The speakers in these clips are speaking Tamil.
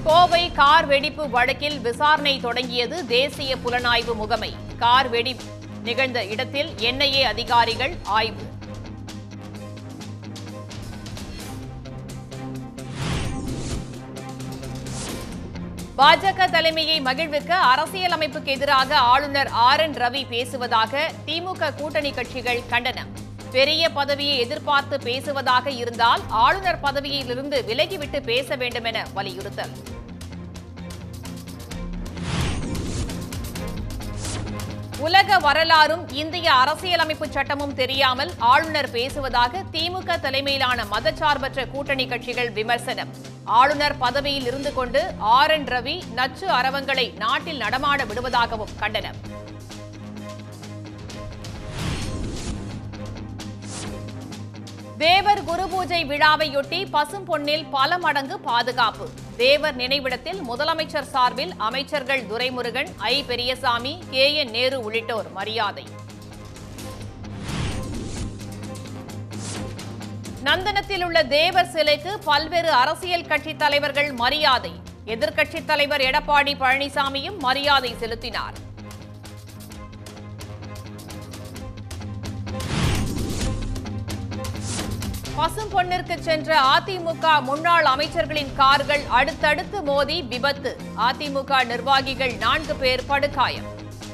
கோவை கார் வெடிப்பு வழக்கில் விசாரணை தொடங்கியது தேசிய புலனாய்வு முகமை. கார் வெடிப்பு நிகழ்ந்த இடத்தில் என்ஐஏ அதிகாரிகள் ஆய்வு. பாஜக தலைமையை மகிழ்விக்க அரசியலமைப்புக்கு எதிராக ஆளுநர் RN ரவி பேசுவதாக திமுக கூட்டணி கட்சிகள் கண்டனம். பெரிய பதவியை எதிர்பார்த்து பேசுவதாக இருந்தால் ஆளுநர் பதவியிலிருந்து விலகிவிட்டு பேச வேண்டும் என வலியுறுத்தல். உலக வரலாறும் இந்திய அரசியலமைப்பு சட்டமும் தெரியாமல் ஆளுநர் பேசுவதாக திமுக தலைமையிலான மதச்சார்பற்ற கூட்டணி கட்சிகள் விமர்சனம். ஆளுநர் பதவியில் இருந்து கொண்டு RN ரவி நச்சு அரவங்களை நாட்டில் நடமாட விடுவதாகவும் கண்டனம். தேவர் குரு பூஜை விழாவையொட்டி பசும் பொன்னில் பல மடங்கு பாதுகாப்பு. தேவர் நினைவிடத்தில் முதலமைச்சர் சார்பில் அமைச்சர்கள் துரைமுருகன், பெரியசாமி, KN நேரு உள்ளிட்டோர் மரியாதை. நந்தனத்தில் உள்ள தேவர் சிலைக்கு பல்வேறு அரசியல் கட்சித் தலைவர்கள் மரியாதை. எதிர்க்கட்சித் தலைவர் எடப்பாடி பழனிசாமியும் மரியாதை செலுத்தினார். பசும் பொன்னிற்கு சென்ற அதிமுக முன்னாள் அமைச்சர்களின் கார்கள் அடுத்தடுத்து மோதி விபத்து. அதிமுக நிர்வாகிகள் 4 பேர் படுகாயம்.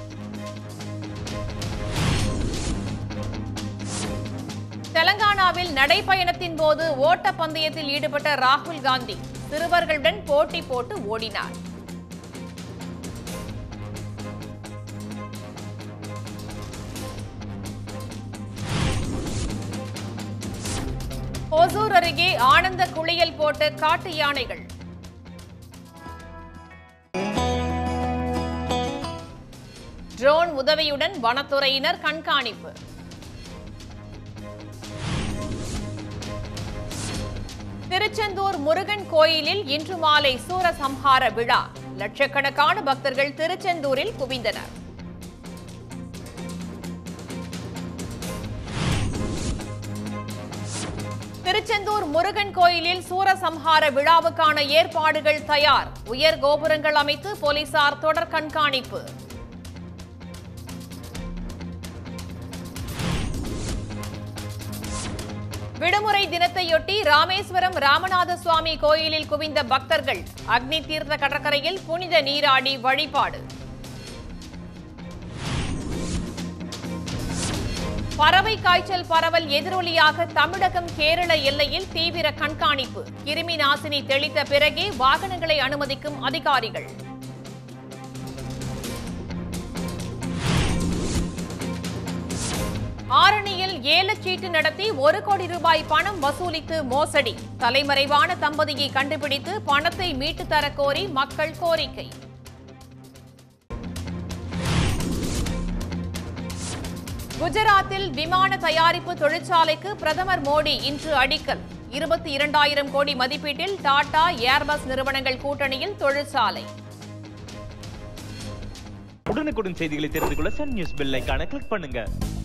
தெலங்கானாவில் நடைபயணத்தின் போது ஓட்டப்பந்தயத்தில் ஈடுபட்ட ராகுல் காந்தி சிறுவர்களுடன் போட்டி போட்டு ஓடினார். ஓசூர் அருகே ஆனந்த குளியல் போட்ட காட்டு யானைகள். ட்ரோன் உதவியுடன் வனத்துறையினர் கண்காணிப்பு. திருச்செந்தூர் முருகன் கோயிலில் இன்று மாலை சூரசம்ஹார விழா. லட்சக்கணக்கான பக்தர்கள் திருச்செந்தூரில் குவிந்தனர். திருச்செந்தூர் முருகன் கோயிலில் சூரசம்ஹார விழாவுக்கான ஏற்பாடுகள் தயார். உயர் கோபுரங்கள் அமைத்து போலீசார் தொடர் கண்காணிப்பு. விடுமுறை தினத்தையொட்டி ராமேஸ்வரம் ராமநாத சுவாமி கோயிலில் குவிந்த பக்தர்கள். அக்னி தீர்த்த கடற்கரையில் புனித நீராடி வழிபாடு. பறவை காய்ச்சல் பரவல் எதிரொலியாக தமிழகம் கேரள எல்லையில் தீவிர கண்காணிப்பு. கிருமி நாசினி தெளித்த பிறகே வாகனங்களை அனுமதிக்கும் அதிகாரிகள். ஆரணியில் ஏலச்சீட்டு நடத்தி 1 கோடி ரூபாய் பணம் வசூலித்து மோசடி. தலைமறைவான தம்பதியை கண்டுபிடித்து பணத்தை மீட்டுத் தர கோரி மக்கள் கோரிக்கை. குஜராத்தில் விமான தயாரிப்பு தொழிற்சாலைக்கு பிரதமர் மோடி இன்று அடிக்கல். 22,000 கோடி மதிப்பீட்டில் டாடா, ஏர்பஸ் நிறுவனங்கள் கூட்டணியில் தொழிற்சாலை. உடனுக்குடன் செய்திகளை தெரிந்து கொள்ள சன் நியூஸ் பெல் ஐகானை கிளிக் பண்ணுங்க.